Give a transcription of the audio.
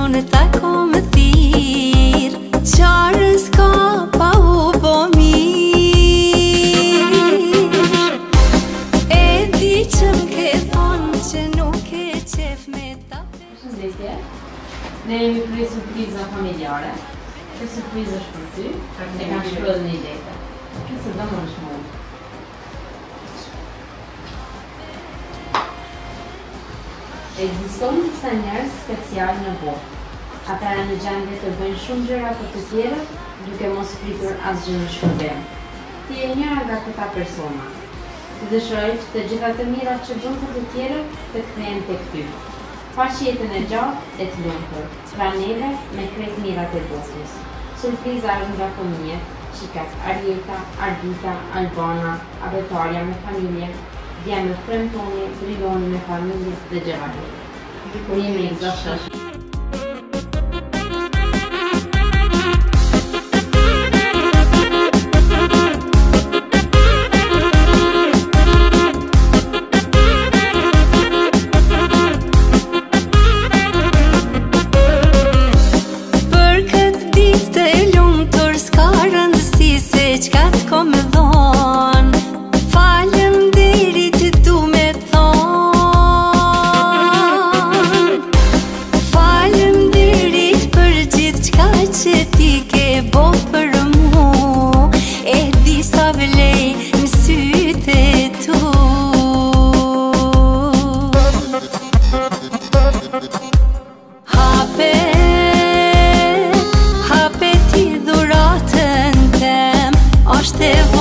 unë tako më thirë, qarës ka pa u bo mirë. E di që m'ke thonë që nuk e qef me ta. Përshëndetje, ne jemi krye surpriza familjare. Kjo surprizë është për ty, e kanë shkruar në lehtë. Nëse do më shmoj. Ekziston disa njerëz special në botë. Ata janë në gjendje të bëjnë shumë gjëra për të tjerët, duke mos pritur asgjë në shpërblim. Ti je njëra nga këta persona. Të dëshiroj që të gjitha të mirat që bën për të tjerët të kthehen tek ty. Pash jetën e gjatë e të lumtur, pra neve me krejt mirat e botës. Surpriza është nga fëmijët, shikat Arieta, Ardita, Albana, Abetarja me familje, djemët Premtoni, Briloni me familje dhe Gjevali. Kur jemi egzashtë. Qka t'ko me dhonë, falem derit du me thonë. Falem derit për gjithë qka që ti ke bo për mu, e di sa vlej në sytë e tu. Hape ti dhuratën tem, është e